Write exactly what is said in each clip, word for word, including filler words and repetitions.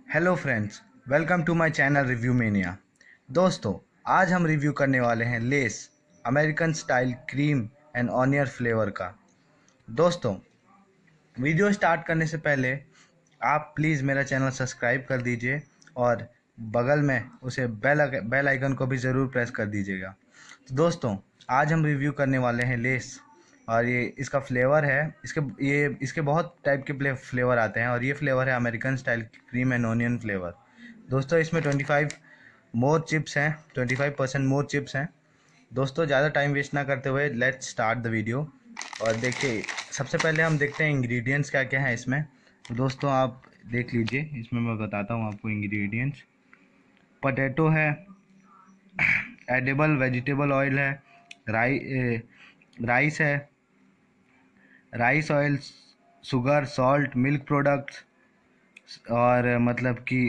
Hello friends, welcome to my channel review mania. दोस्तों, आज हम रिव्यू करने वाले हैं Lays American style cream and onion flavour का। दोस्तों, वीडियो स्टार्ट करने से पहले आप प्लीज़ मेरा चैनल सब्सक्राइब कर दीजिए और बगल में उसे बेल बेल आइकन को भी ज़रूर प्रेस कर दीजिएगा। तो दोस्तों, आज हम रिव्यू करने वाले हैं लेस और ये इसका फ्लेवर है। इसके ये इसके बहुत टाइप के फ्लेवर आते हैं और ये फ्लेवर है American style cream and onion flavour. दोस्तों, इसमें पच्चीस मोर चिप्स हैं, पच्चीस परसेंट मोर चिप्स हैं। दोस्तों, ज़्यादा टाइम वेस्ट ना करते हुए लेट्स स्टार्ट द वीडियो। और देखिए, सबसे पहले हम देखते हैं इंग्रेडिएंट्स क्या क्या हैं इसमें। दोस्तों, आप देख लीजिए, इसमें मैं बताता हूँ आपको इंग्रेडिएंट्स। पटेटो है, एडिबल वेजिटेबल ऑयल है, राई राइस है, rice oil, sugar, salt, milk products और मतलब कि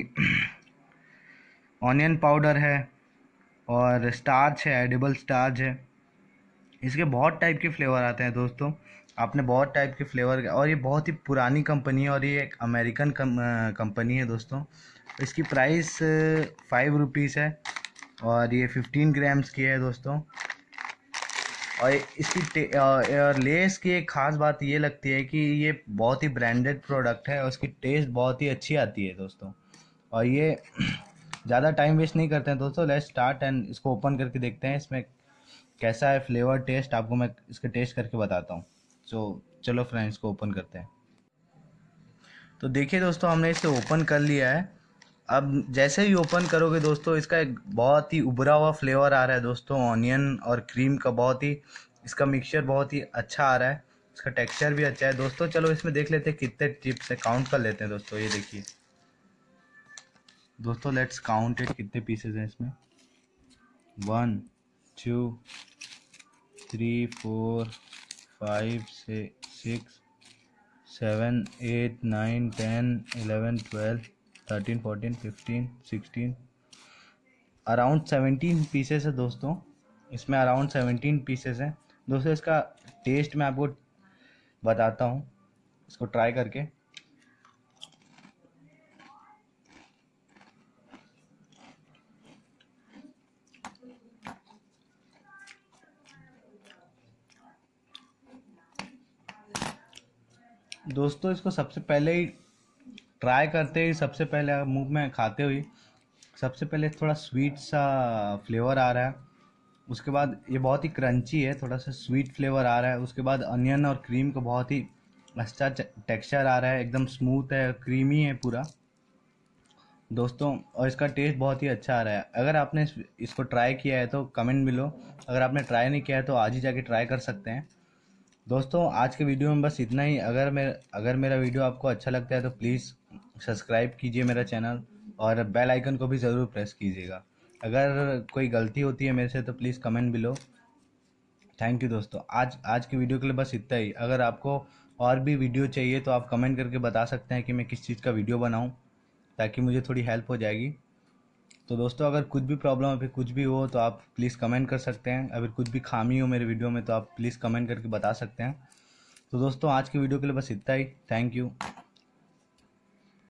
ऑनियन पाउडर है और स्टार्च है, एडिबल स्टार्च है। इसके बहुत टाइप के फ्लेवर आते हैं दोस्तों, आपने बहुत टाइप के फ्लेवर। और ये बहुत ही पुरानी कंपनी है और ये एक अमेरिकन कंपनी है दोस्तों। इसकी प्राइस फाइव रुपीज़ है और ये फिफ्टीन ग्राम्स की है दोस्तों। और इसकी और लेस की एक ख़ास बात ये लगती है कि ये बहुत ही ब्रांडेड प्रोडक्ट है और उसकी टेस्ट बहुत ही अच्छी आती है दोस्तों। और ये ज़्यादा टाइम वेस्ट नहीं करते हैं दोस्तों, लेट्स स्टार्ट एंड इसको ओपन करके देखते हैं इसमें कैसा है फ्लेवर टेस्ट। आपको मैं इसके टेस्ट करके बताता हूँ। सो चलो फ्रेंड्स, इसको ओपन करते हैं। तो देखिए दोस्तों, हमने इसे ओपन कर लिया है। अब जैसे ही ओपन करोगे दोस्तों, इसका एक बहुत ही उभरा हुआ फ्लेवर आ रहा है दोस्तों, ऑनियन और क्रीम का। बहुत ही इसका मिक्सचर बहुत ही अच्छा आ रहा है, इसका टेक्सचर भी अच्छा है दोस्तों। चलो इसमें देख लेते हैं कितने चिप्स है, काउंट कर लेते हैं दोस्तों। ये देखिए दोस्तों, लेट्स काउंट इट, कितने पीसेज हैं इसमें। One two three four five six seven eight nine ten eleven twelve thirteen fourteen fifteen sixteen, around seventeen pieces है दोस्तों। इसमें अराउंड सेवनटीन पीसेस हैं दोस्तों। इसका टेस्ट मैं आपको बताता हूँ, इसको ट्राई करके। दोस्तों, इसको सबसे पहले ही ट्राई करते ही, सबसे पहले मुंह में खाते हुए सबसे पहले थोड़ा स्वीट सा फ्लेवर आ रहा है। उसके बाद ये बहुत ही क्रंची है, थोड़ा सा स्वीट फ्लेवर आ रहा है। उसके बाद अनियन और क्रीम का बहुत ही अच्छा टेक्सचर आ रहा है, एकदम स्मूथ है, क्रीमी है पूरा दोस्तों। और इसका टेस्ट बहुत ही अच्छा आ रहा है। अगर आपने इस, इसको ट्राई किया है तो कमेंट मिलो, अगर आपने ट्राई नहीं किया है तो आज ही जाके ट्राई कर सकते हैं दोस्तों। आज के वीडियो में बस इतना ही। अगर मैं अगर मेरा वीडियो आपको अच्छा लगता है तो प्लीज़ सब्सक्राइब कीजिए मेरा चैनल और बेल आइकन को भी ज़रूर प्रेस कीजिएगा। अगर कोई गलती होती है मेरे से तो please comment below. Thank you दोस्तों। आज आज की वीडियो के लिए बस इतना ही। अगर आपको और भी वीडियो चाहिए तो आप कमेंट करके बता सकते हैं कि मैं किस चीज़ का वीडियो बनाऊं, ताकि मुझे थोड़ी हेल्प हो जाएगी। तो दोस्तों, अगर कुछ भी प्रॉब्लम है, फिर कुछ भी हो तो आप प्लीज़ कमेंट कर सकते हैं। अगर कुछ भी खामी हो मेरे वीडियो में तो आप प्लीज़ कमेंट करके बता सकते हैं। तो दोस्तों, आज की वीडियो के लिए बस इतना ही। Thank you.